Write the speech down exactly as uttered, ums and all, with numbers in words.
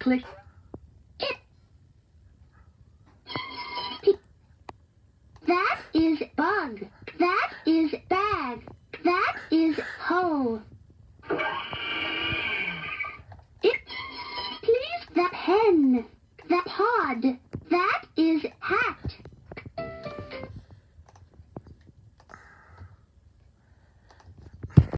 click. It. P. That is bug. That is bag. That is hole. It. Please, that hen. That pod.